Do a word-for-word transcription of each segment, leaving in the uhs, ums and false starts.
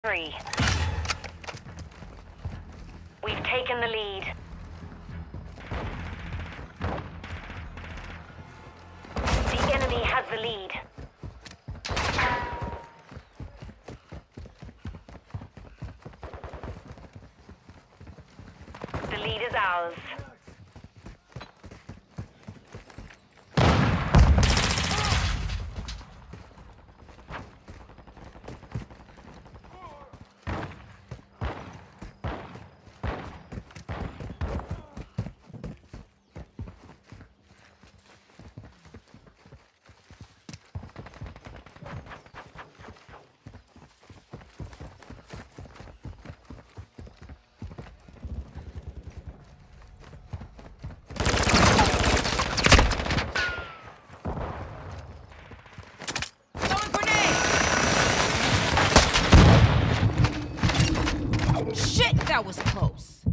Three. We've taken the lead. The enemy has the lead. The lead is ours. That was close.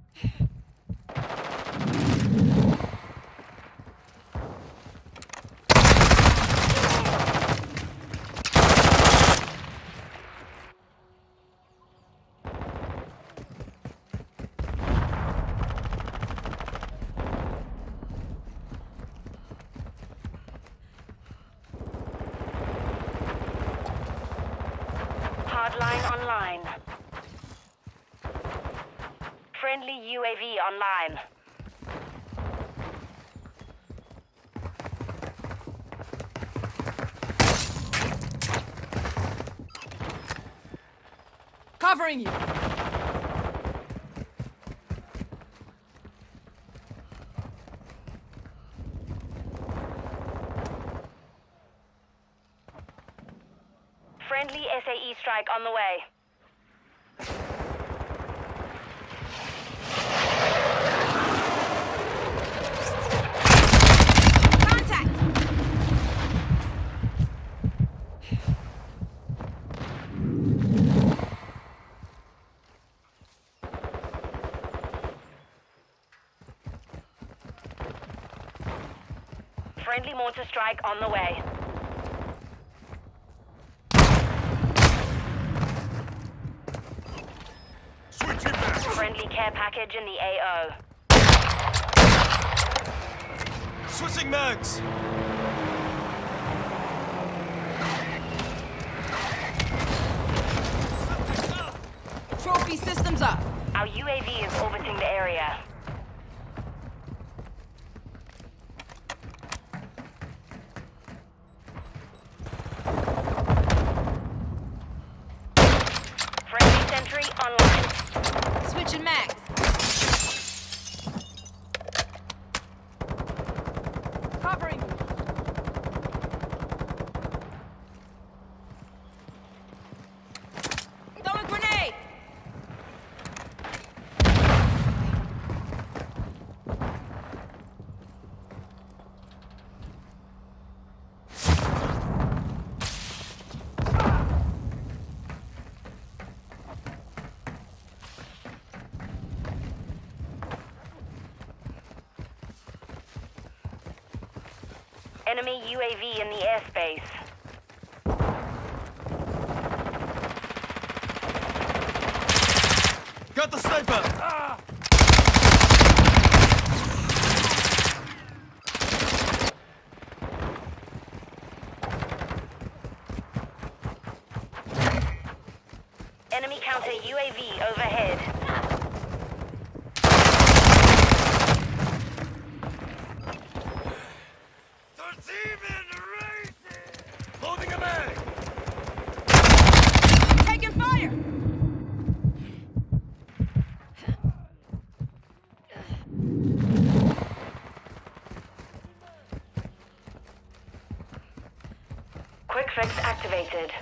Hardline online. Friendly U A V online. Covering you. Friendly S A E strike on the way. Friendly mortar strike on the way. Switching back. Friendly care package in the A O. Switching mags. Trophy systems up. Our U A V is orbiting the area. Friendly sentry online. Switching mags. Covering. Throwing grenade. Enemy U A V in the airspace. Got the sniper. Ah! Enemy counter U A V overhead. Loading a mag. Taking fire. Quick fix activated.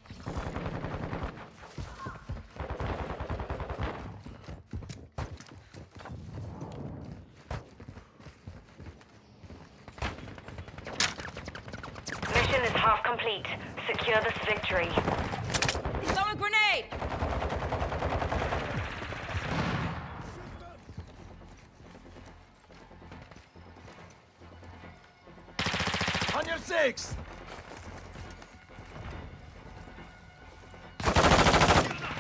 Mission is half complete. Secure this victory. Throwing grenade. On your six.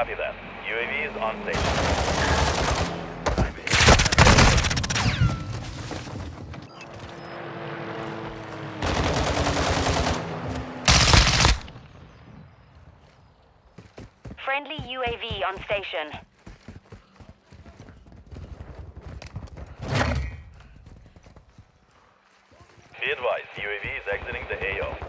Copy that. U A V is on station. Friendly U A V on station. Be advised, U A V is exiting the A O.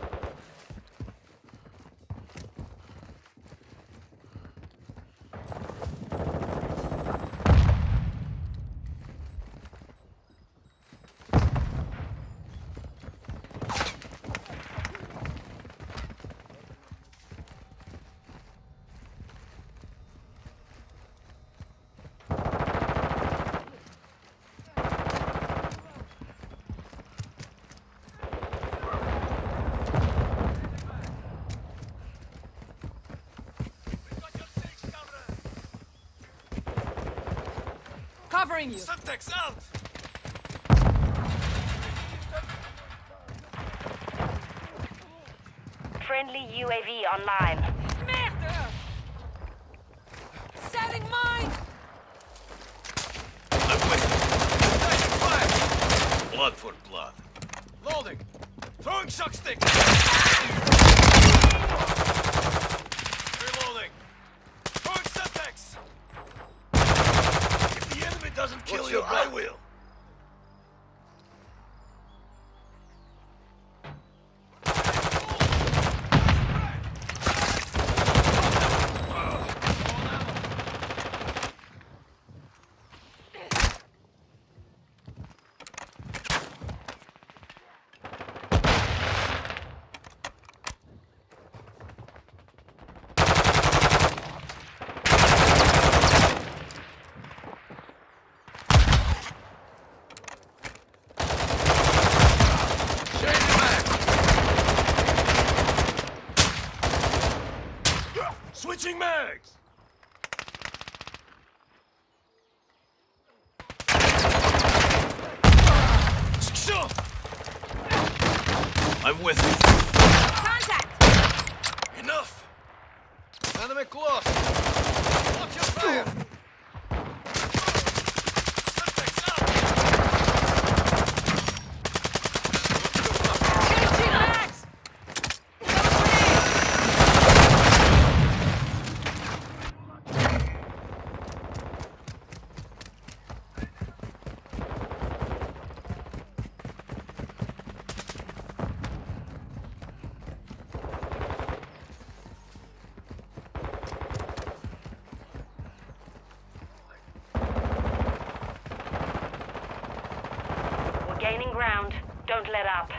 Covering you. Subtext out! Friendly U A V online. Merde! Setting mine! I'm with you. Taking fire! Blood for blood. Loading. Throwing shock stick. Reloading. Throwing subtext. If the enemy doesn't kill What's you, your I back? will. Switching mags! I'm with you. Contact! Enough! Enemy close! Watch your fire! Subtext out! Changing mags! We're gaining ground. Don't let up.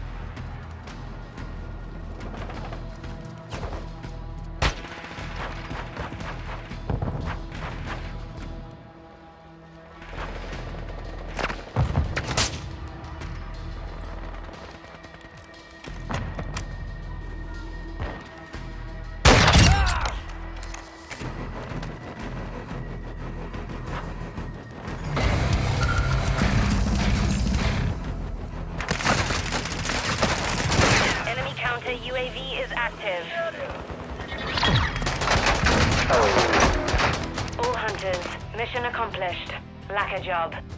Enemy counter U A V is active. All hunters, mission accomplished. Lack a job.